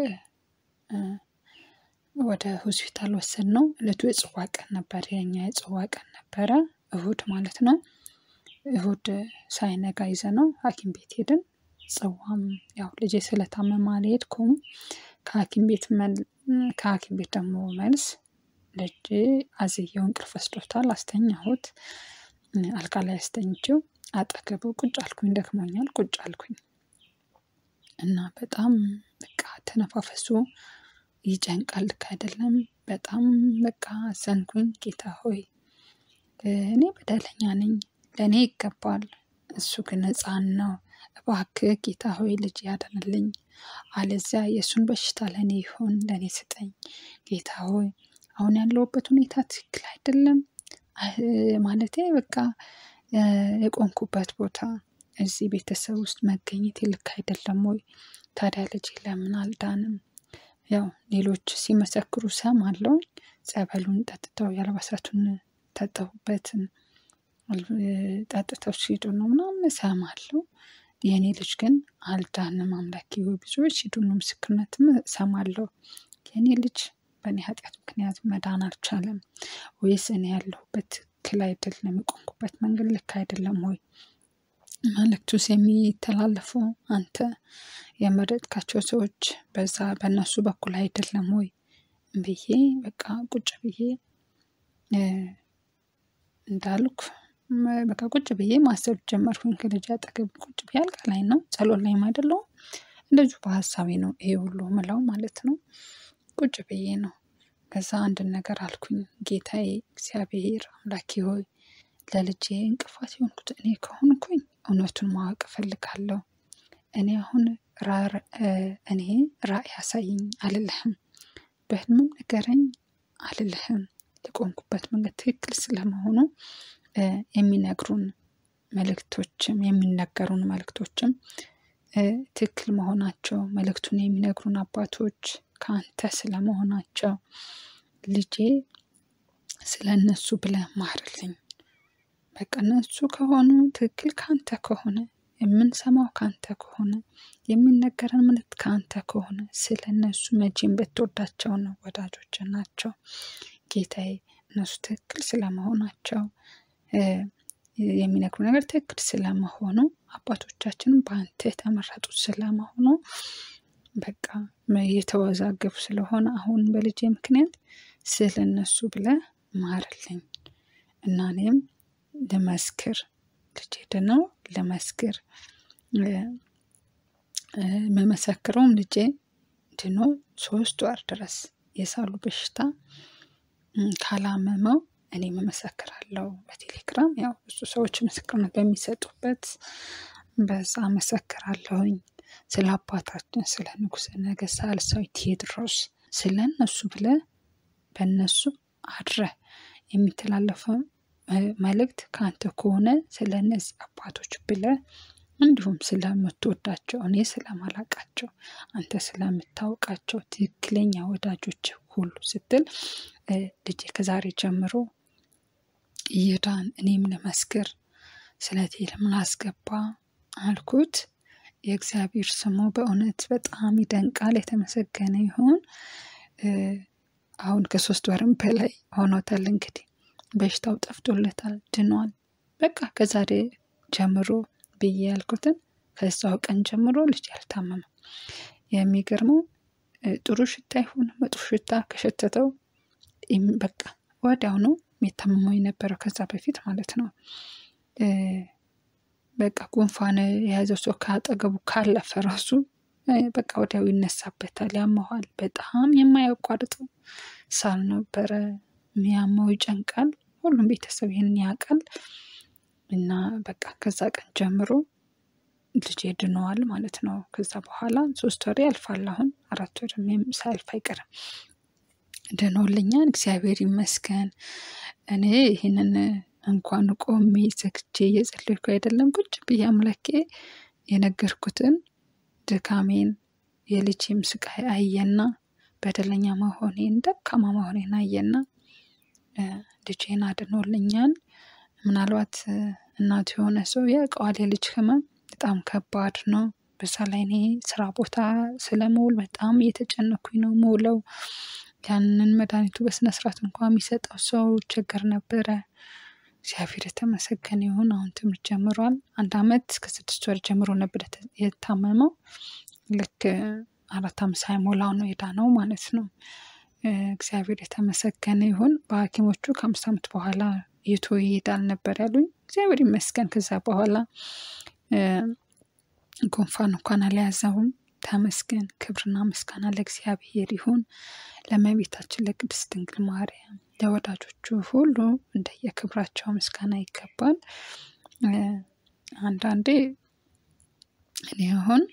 ወደ ሆስፒታል ወሰድነው። እለቱ የጽዋ ቀን ነበር። የኛ የጽዋ ቀን ነበረ፣ እሁድ ማለት ነው። እሁድ ሳይነጋ ይዘነው ሐኪም ቤት ሄድን። ጽዋም ያው ልጄ ስለታመመ አልሄድኩም። ከሐኪም ቤት ከሐኪም ቤት ደግሞ መልስ ልጄ አዝየው እንቅልፍ ወስዶታል። አስተኛሁት። አልጋ ላይ አስተኝቼው አጠገቡ ቁጭ አልኩኝ። ደክሞኛል። ቁጭ አልኩኝ እና በጣም በቃ ተነፋፈሱ ይጨንቃል። ልክ አይደለም። በጣም በቃ አዘንኩኝ። ጌታ ሆይ እኔ በደለኛ ነኝ፣ ለእኔ ይገባል፣ እሱ ግን ሕፃን ነው። እባክህ ጌታ ሆይ ልጅ ያድንልኝ፣ አለዚያ የእሱን በሽታ ለእኔ ይሁን፣ ለእኔ ስጠኝ። ጌታ ሆይ አሁን ያለሁበት ሁኔታ ትክክል አይደለም። ማለቴ በቃ የቆንኩበት ቦታ እዚህ ቤተሰብ ውስጥ መገኘት ልክ አይደለም ወይ? ታዲያ ልጅ ለምን አልዳንም? ያው ሌሎች ሲመሰክሩ ሰማለሁ። ጸበሉን ጠጥተው ያልባሳቱን ታጠቡበትን ጠጥተው ሲሄዱ ነው ምናምን ሰማለሁ። የኔ ልጅ ግን አልዳንም። አምላኬ ሆይ ብዙዎች ሲዱን ምስክርነትም ሰማለሁ። የኔ ልጅ በእኔ ኃጢአት ምክንያት መዳን አልቻለም ወይስ እኔ ያለሁበት ትክክል አይደለም? የቆምኩበት መንገድ ልክ አይደለም ወይ? መልእክቱስ የሚተላለፈው አንተ የመረጥካቸው ሰዎች በዛ በእነሱ በኩል አይደለም ወይ ብዬ በቃ ቁጭ ብዬ እንዳልኩ በቃ ቁጭ ብዬ ማሰብ ጀመርኩኝ። ከልጅ አጠገብ ቁጭ ብዬ አልጋ ላይ ነው፣ ጸሎት ላይ አይደለሁ። እንደዚሁ በሀሳቤ ነው ይሄ ሁሉ ምለው ማለት ነው። ቁጭ ብዬ ነው። ከዛ አንድ ነገር አልኩኝ። ጌታዬ እግዚአብሔር አምላኬ ሆይ ለልጄ እንቅፋት የሆንኩት እኔ ከሆንኩኝ እውነቱን ማወቅ እፈልጋለሁ። እኔ አሁን እኔ ራእይ አሳይኝ አልልህም፣ በህልምም ንገረኝ አልልህም። የቆምኩበት መንገድ ትክክል ስለመሆኑ የሚነግሩን መልእክቶችም የሚነገሩን መልእክቶችም ትክክል መሆናቸው መልእክቱን የሚነግሩን አባቶች ከአንተ ስለመሆናቸው ልጄ ስለነሱ ብለህ ማርልኝ። በቃ እነሱ ከሆኑ ትክክል ካንተ ከሆነ የምንሰማው ካንተ ከሆነ የሚነገረን መልእክት ካንተ ከሆነ ስለነሱ መቼም ብትወዳቸው ነው፣ ወዳጆች ናቸው። ጌታዬ እነሱ ትክክል ስለመሆናቸው የሚነግሩ ነገር ትክክል ስለመሆኑ አባቶቻችንም በአንተ የተመረጡ ስለመሆኑ በቃ የተወዛገቡ ስለሆነ አሁን በልጄ ምክንያት ስለነሱ ብለህ ማርልኝ እና እኔም ለመስክር ልጄ ድነው ለመስክር መመሰክረውም ልጄ ድኖ ሶስት ወር ድረስ የሳሉ በሽታ ካላመመው እኔ መመሰክራለሁ በቴሌግራም ያው ብዙ ሰዎች ምስክርነት በሚሰጡበት በዛ መሰክራለሁኝ ስለ አባታችን ስለ ንጉሠ ነገሥት ሳልሳዊ ቴዎድሮስ ስለነሱ ብለ በእነሱ አድረ የሚተላለፈው መልእክት ካንተ ከሆነ ስለነዚህ አባቶች ብለ እንዲሁም ስለምትወዳቸው እኔ ስለማላቃቸው አንተ ስለምታውቃቸው ትክክለኛ ወዳጆች ሁሉ ስትል ልጄ ከዛሬ ጀምሮ ይዳን እኔም ለመስክር ስለቴ ለምን አስገባ አልኩት። የእግዚአብሔር ስሙ በእውነት በጣም ይደንቃል። የተመሰገነ ይሁን። አሁን ከሶስት ወርም በላይ ሆኖታል። እንግዲህ በሽታው ጠፍቶለታል፣ ድኗል። በቃ ከዛሬ ጀምሮ ብዬ ያልኩትን ከዛው ቀን ጀምሮ ልጅ አልታመመም። የሚገርመው ጥሩ ሽታ ይሁን መጥፎ ሽታ ከሸተተው በቃ ወዲያው ነው የሚታመመው የነበረው ከዛ በፊት ማለት ነው። በቃ ጉንፋን የያዘው ሰው ካጠገቡ ካለፈ ራሱ በቃ ወዲያው ይነሳበታል፣ ያመዋል። በጣም የማያቋርጥ ሳል ነበረ የሚያመው፣ ይጨንቃል። ሁሉም ቤተሰብ ይሄን ያውቃል። እና በቃ ከዛ ቀን ጀምሮ ልጄ ድኗል ማለት ነው። ከዛ በኋላ ሶስት ወር ያልፋል። አሁን አራት ወር ሳያልፍ አይቀርም ድኖልኛል። እግዚአብሔር ይመስገን። እኔ ይሄንን እንኳን ቆሜ ዘግቼ እየጸለይኩ አይደለም ቁጭ ብዬ አምላኬ የነገርኩትን ድካሜን የልጄም ስቃይ አየና በደለኛ መሆኔን ደካማ መሆኔን አየና ልጄን አድኖልኛል። ምናልባት እናት የሆነ ሰው ያውቀዋል የልጅ ህመም በጣም ከባድ ነው። በዛ ላይ እኔ ስራ ቦታ ስለምውል በጣም እየተጨነኩኝ ነው የምውለው። ያንን መድኃኒቱ በስነ ስርዓት እንኳን የሚሰጠው ሰው ችግር ነበረ። እግዚአብሔር የተመሰገነ ይሁን። አሁን ትምህርት ጀምሯል። አንድ አመት ከስድስት ወር ጀምሮ ነበር የታመመው። ልክ አራት አመት ሳይሞላው ነው የዳነው ማለት ነው። እግዚአብሔር የተመሰገነ ይሁን። በሐኪሞቹ ከአምስት አመት በኋላ የቶ ይሄዳል ነበር ያሉኝ። እግዚአብሔር ይመስገን። ከዛ በኋላ ጉንፋን እንኳን አልያዘውም። ተመስገን። ክብርና ምስጋና ለእግዚአብሔር ይሁን። ለእመቤታችን ለቅድስት ድንግል ማርያም ለወዳጆቹ ሁሉ እንደየክብራቸው ምስጋና ይገባል። አንዳንዴ እኔ አሁን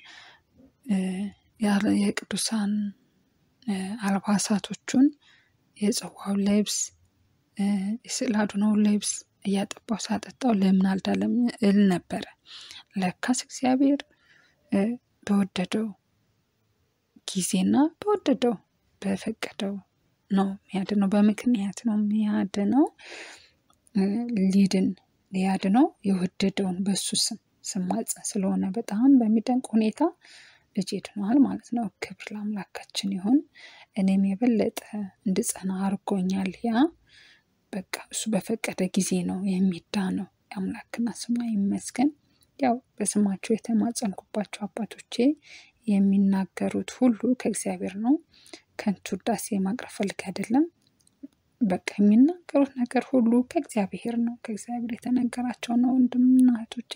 የቅዱሳን አልባሳቶቹን የጽዋው ልብስ የስዕል አድኖው ልብስ እያጠባው ሳጠጣው ለምን አልዳለም እል ነበረ። ለካስ እግዚአብሔር በወደደው ጊዜና በወደደው በፈቀደው ነው የሚያድነው። በምክንያት ነው የሚያድነው። ሊድን ሊያድነው የወደደውን በሱ ስም ስማጸን ስለሆነ በጣም በሚደንቅ ሁኔታ ልጄ ድኗል ማለት ነው። ክብር ለአምላካችን ይሁን። እኔም የበለጠ እንድጸና አድርጎኛል። ያ በቃ እሱ በፈቀደ ጊዜ ነው የሚዳነው። የአምላክና ስሙ ይመስገን። ያው በስማቸው የተማጸንኩባቸው አባቶቼ የሚናገሩት ሁሉ ከእግዚአብሔር ነው። ከንቱ ውዳሴ ማቅረብ ፈልጌ አይደለም። በቃ የሚናገሩት ነገር ሁሉ ከእግዚአብሔር ነው። ከእግዚአብሔር የተነገራቸው ነው። ወንድምና እህቶቼ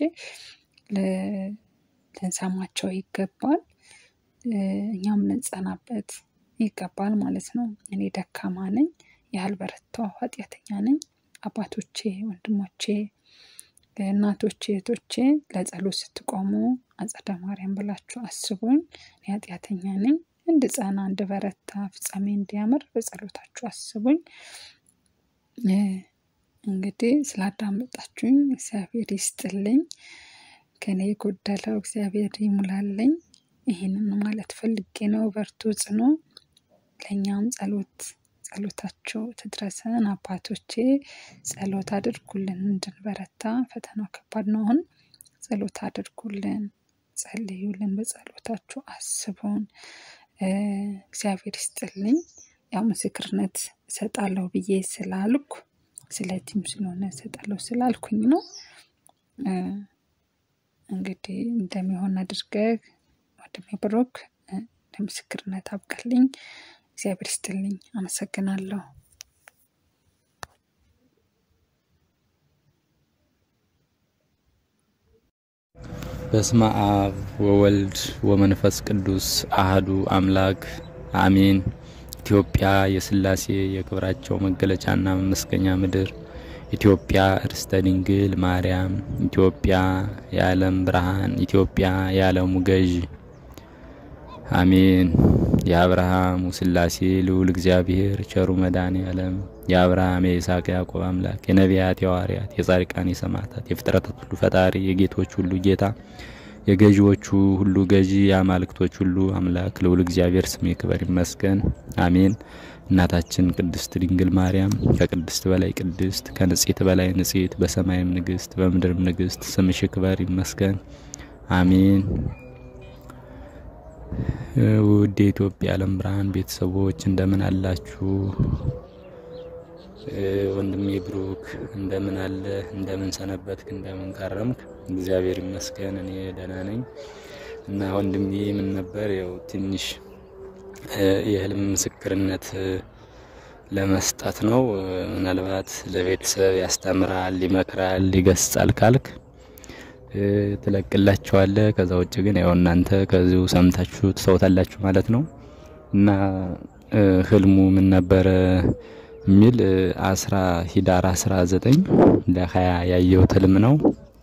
ልንሰማቸው ይገባል። እኛም ልንጸናበት ይገባል ማለት ነው። እኔ ደካማ ነኝ፣ ያልበረታው ኃጢአተኛ ነኝ። አባቶቼ፣ ወንድሞቼ፣ እናቶቼ፣ እህቶቼ ለጸሎት ስትቆሙ አጸደ ማርያም ብላችሁ አስቡኝ። እኔ ኃጢአተኛ ነኝ። እንድጸና እንድበረታ ፍጻሜ እንዲያምር በጸሎታችሁ አስቡኝ። እንግዲህ ስላዳመጣችሁኝ እግዚአብሔር ይስጥልኝ። ከኔ የጎደለው እግዚአብሔር ይሙላልኝ። ይሄንን ማለት ፈልጌ ነው። በርቱ፣ ጽኑ። ለኛም ጸሎት ጸሎታችሁ ትድረሰን። አባቶቼ ጸሎት አድርጉልን እንድንበረታ። ፈተናው ከባድ ነው። አሁን ጸሎት አድርጉልን፣ ጸልዩልን፣ በጸሎታችሁ አስቡን። እግዚአብሔር ይስጥልኝ። ያው ምስክርነት እሰጣለሁ ብዬ ስላልኩ ስለቲም ስለሆነ እሰጣለሁ ስላልኩኝ ነው። እንግዲህ እንደሚሆን አድርገህ ወንድሜ ብሩክ ለምስክርነት አብቃልኝ። እግዚአብሔር ይስጥልኝ። አመሰግናለሁ። በስመ አብ ወወልድ ወመንፈስ ቅዱስ አህዱ አምላክ አሜን። ኢትዮጵያ የሥላሴ የክብራቸው መገለጫና መመስገኛ ምድር፣ ኢትዮጵያ ርስተ ድንግል ማርያም፣ ኢትዮጵያ የዓለም ብርሃን፣ ኢትዮጵያ የዓለሙ ገዥ አሜን። የአብርሃም ሥላሴ ልዑል እግዚአብሔር ቸሩ መድኃኔ ዓለም የአብርሃም የይስሐቅ ያዕቆብ አምላክ የነቢያት የሐዋርያት የጻድቃን የሰማዕታት የፍጥረታት ሁሉ ፈጣሪ የጌቶች ሁሉ ጌታ የገዢዎቹ ሁሉ ገዢ የአማልክቶች ሁሉ አምላክ ልዑል እግዚአብሔር ስም ይክበር ይመስገን አሜን። እናታችን ቅድስት ድንግል ማርያም ከቅድስት በላይ ቅድስት ከንጽሕት በላይ ንጽሕት በሰማይም ንግሥት በምድርም ንግሥት ስምሽ ይክበር ይመስገን አሜን። ውድ የኢትዮጵያ ዓለም ብርሃን ቤተሰቦች እንደምን አላችሁ? ወንድሜ ብሩክ እንደምን አለ? እንደምን ሰነበትክ? እንደምን ከረምክ? እግዚአብሔር ይመስገን እኔ ደህና ነኝ። እና ወንድሜ ምን ነበር ያው ትንሽ የህልም ምስክርነት ለመስጠት ነው። ምናልባት ለቤተሰብ ያስተምራል፣ ይመክራል፣ ይገስጻል ካልክ ትለቅላችኋለህ። ከዛ ውጭ ግን ያው እናንተ ከዚሁ ሰምታችሁ ትሰውታላችሁ ማለት ነው። እና ህልሙ ምን ነበር ሚል አስራ ሂዳር አስራ ዘጠኝ ለሃያ ያየው ህልም ነው።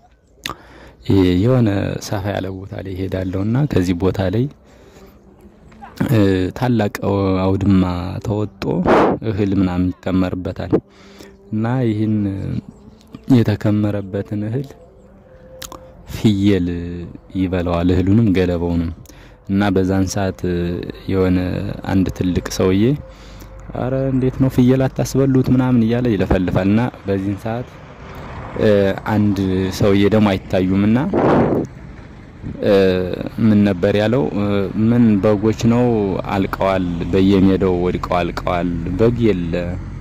የሆነ ሰፋ ያለ ቦታ ላይ ሄዳለውና ከዚህ ቦታ ላይ ታላቅ አውድማ ተወጦ እህል ምናምን ይከመርበታል እና ይህን የተከመረበትን እህል ፍየል ይበላዋል፣ እህሉንም ገለባውንም። እና በዛን ሰዓት የሆነ አንድ ትልቅ ሰውዬ አረ እንዴት ነው ፍየል አታስበሉት ምናምን እያለ ይለፈልፋልና በዚህን ሰዓት አንድ ሰውዬ ደግሞ አይታዩምና ምን ነበር ያለው? ምን በጎች ነው አልቀዋል፣ በየሜዳው ወድቀው አልቀዋል፣ በግ የለ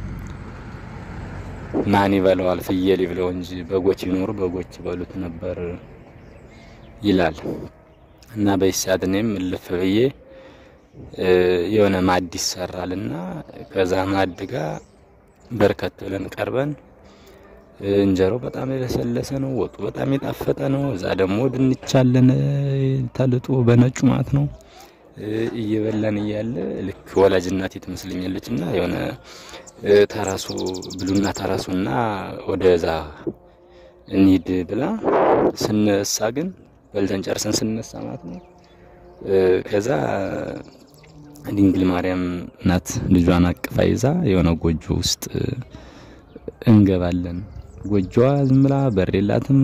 ማን ይበላዋል ፍየል ይብለው እንጂ በጎች ይኖሩ በጎች ይበሉት ነበር ይላል። እና በይሳት እኔም ልፍ ብዬ የሆነ ማድ ይሰራልና ከዛ ማድ ጋር በርከት ብለን ቀርበን እንጀራው በጣም የለሰለሰ ነው፣ ወጡ በጣም የጣፈጠ ነው። እዛ ደግሞ ድንች አለን ተልጦ በነጩ ማለት ነው። እየበላን እያለ ልክ ወላጅ እናቴ ትመስለኛለችና የሆነ ተራሱ ብሉና ተራሱና ወደዛ እንሂድ ብላ ስንነሳ ግን በልተን ጨርሰን ስንነሳ ማለት ነው ከዛ ድንግል ማርያም ናት ልጇን አቅፋ ይዛ የሆነ ጎጆ ውስጥ እንገባለን። ጎጆዋ ዝም ብላ በሬላትም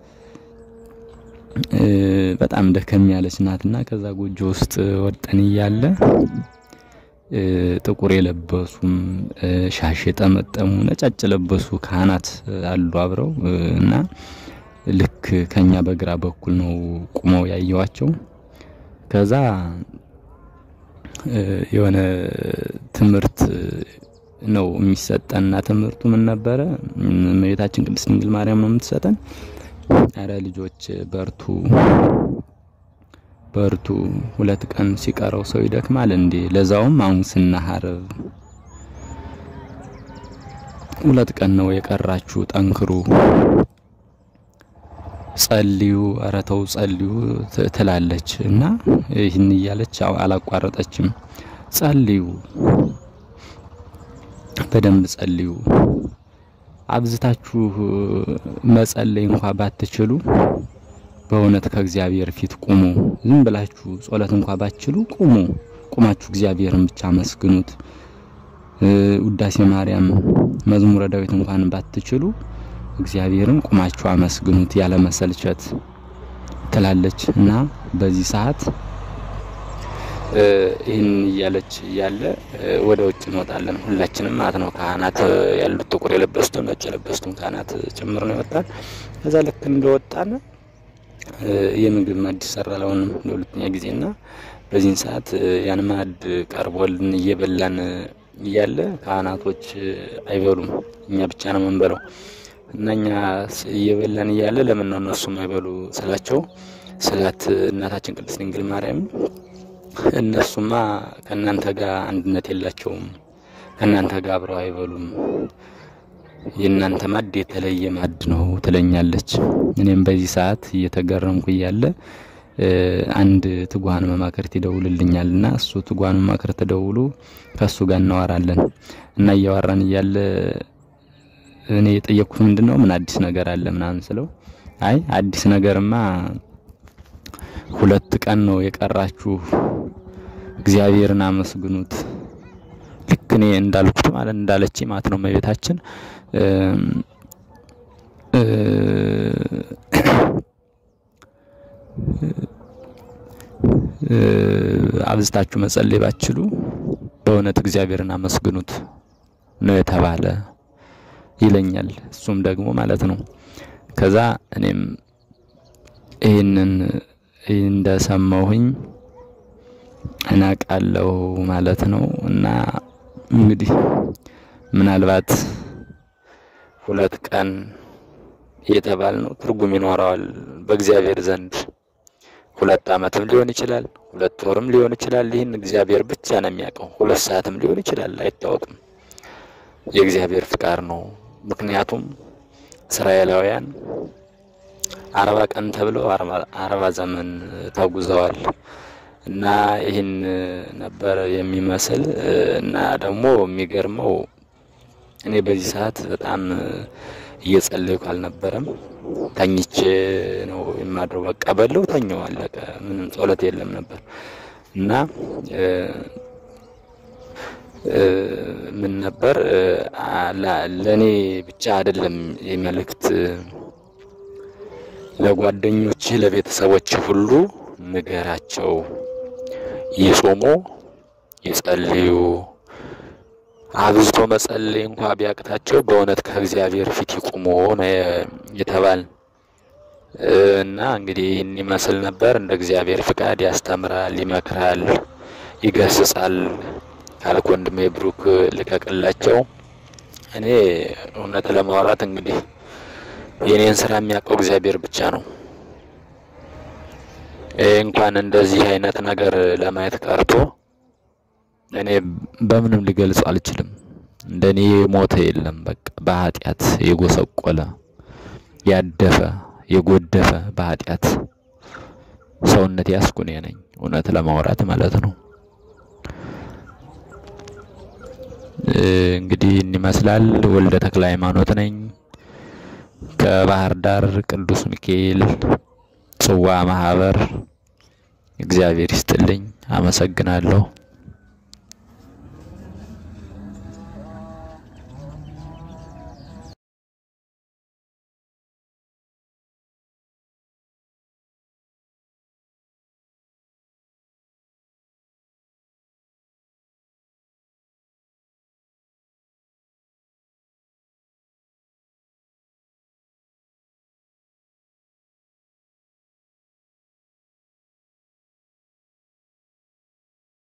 በጣም ደከም ያለች ናትና ከዛ ጎጆ ውስጥ ወጣን እያለ ጥቁር የለበሱም ሻሽ የጠመጠሙ ነጫጭ ለበሱ ካህናት አሉ አብረው እና ልክ ከኛ በግራ በኩል ነው ቁመው ያየዋቸው። ከዛ የሆነ ትምህርት ነው የሚሰጠንና ትምህርቱ ምን ነበረ? እመቤታችን ቅድስት ድንግል ማርያም ነው የምትሰጠን። አረ ልጆች በርቱ በርቱ፣ ሁለት ቀን ሲቀረው ሰው ይደክማል እንዴ? ለዛውም ሐሙስና ዓርብ ሁለት ቀን ነው የቀራችሁ፣ ጠንክሩ፣ ጸልዩ፣ ኧረ ተው ጸልዩ ትላለች እና ይህን እያለች አላቋረጠችም። ጸልዩ፣ በደንብ ጸልዩ፣ አብዝታችሁ መጸለይ እንኳን ባትችሉ በእውነት ከእግዚአብሔር ፊት ቁሙ። ዝም ብላችሁ ጸሎት እንኳን ባትችሉ ቁሙ፣ ቁማችሁ እግዚአብሔርን ብቻ መስግኑት። ውዳሴ ማርያም መዝሙረ ዳዊት እንኳን ባትችሉ እግዚአብሔርን ቁማችሁ አመስግኑት ያለ መሰልቸት ትላለች እና በዚህ ሰዓት ይህን እያለች እያለ ወደ ውጭ እንወጣለን ሁላችንም ማለት ነው። ካህናት ያሉት ጥቁር የለበሱት ነጭ የለበሱት ካህናት ጭምር ነው የወጣን። ከዛ ልክ እንደወጣን የምግብ ማዕድ ይሰራላውን ለሁለተኛ ጊዜና በዚህን ሰዓት ያን ማዕድ ቀርቦልን እየበላን እያለ ካህናቶች አይበሉም፣ እኛ ብቻ ነው የምንበላው። እናኛ እየበላን እያለ ለምን ነው እነሱ የማይበሉ ስላቸው ስላት እናታችን ቅድስት ድንግል ማርያም እነሱማ ከናንተ ጋር አንድነት የላቸውም፣ ከናንተ ጋር አብረው አይበሉም፣ የእናንተ ማድ የተለየ ማድ ነው ትለኛለች። እኔም በዚህ ሰዓት እየተገረምኩ እያለ አንድ ትጓን መማከርት ይደውልልኛልና እሱ ትጓን መማከርት ደውሎ ከሱ ጋር እናወራለን እና እያወራን እያለ እኔ የጠየቅኩት ምንድነው ምን አዲስ ነገር አለ ምናምን ስለው አይ አዲስ ነገርማ ሁለት ቀን ነው የቀራችሁ እግዚአብሔርን አመስግኑት ልክ እኔ እንዳልኩት ማለት እንዳለች ማለት ነው መቤታችን አብዝታችሁ መጸለይ ባችሉ በእውነት እግዚአብሔርን አመስግኑት ነው የተባለ ይለኛል እሱም ደግሞ ማለት ነው። ከዛ እኔም ይሄንን እንደሰማሁኝ እናቃለው ማለት ነው። እና እንግዲህ ምናልባት ሁለት ቀን የተባልነው ትርጉም ይኖራል በእግዚአብሔር ዘንድ ሁለት አመትም ሊሆን ይችላል ሁለት ወርም ሊሆን ይችላል ይሄን እግዚአብሔር ብቻ ነው የሚያውቀው ሁለት ሰዓትም ሊሆን ይችላል አይታወቅም የእግዚአብሔር ፍቃድ ነው። ምክንያቱም እስራኤላውያን አርባ ቀን ተብለው አርባ ዘመን ተጉዘዋል እና ይሄን ነበር የሚመስል እና ደግሞ የሚገርመው እኔ በዚህ ሰዓት በጣም እየጸለይኩ አልነበረም ተኝቼ ነው የማድረው በቃ በለው ተኛው አለቀ ምንም ጸሎት የለም ነበር እና ምን ነበር ለኔ ብቻ አይደለም የመልእክት ለጓደኞች ለቤተሰቦች ሁሉ ንገራቸው ይጾሙ ይጸልዩ አብዝቶ መጸለይ እንኳን ቢያቅታቸው በእውነት ከእግዚአብሔር ፊት ይቆሙ ነው የተባለ እና እንግዲህ ይህን ይመስል ነበር። እንደ እግዚአብሔር ፍቃድ ያስተምራል ይመክራል ይገስጻል ካልኩ ወንድሜ ብሩክ ልከቅላቸው። እኔ እውነት ለማውራት እንግዲህ የኔን ስራ የሚያውቀው እግዚአብሔር ብቻ ነው። እንኳን እንደዚህ አይነት ነገር ለማየት ቀርቶ እኔ በምንም ሊገልጽ አልችልም። እንደኔ ሞተ የለም በቃ በኃጢአት የጎሰቆለ ያደፈ የጎደፈ በኃጢአት ሰውነት ያስኩኔ ነኝ እውነት ለማውራት ማለት ነው። እንግዲህ እንመስላል ወልደ ተክለ ሃይማኖት ነኝ ከባህር ዳር ቅዱስ ሚካኤል ጽዋ ማህበር። እግዚአብሔር ይስጥልኝ አመሰግናለሁ።